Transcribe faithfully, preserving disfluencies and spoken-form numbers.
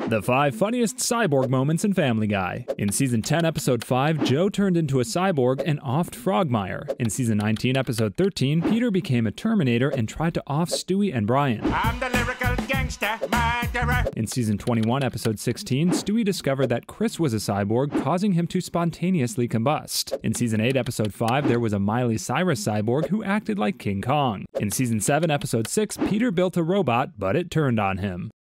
The five funniest cyborg moments in Family Guy. In Season ten, Episode five, Joe turned into a cyborg and offed Frogmire. In Season nineteen, Episode thirteen, Peter became a Terminator and tried to off Stewie and Brian. I'm the lyrical gangster murderer. In Season twenty-one, Episode sixteen, Stewie discovered that Chris was a cyborg, causing him to spontaneously combust. In Season eight, Episode five, there was a Miley Cyrus cyborg who acted like King Kong. In Season seven, Episode six, Peter built a robot, but it turned on him.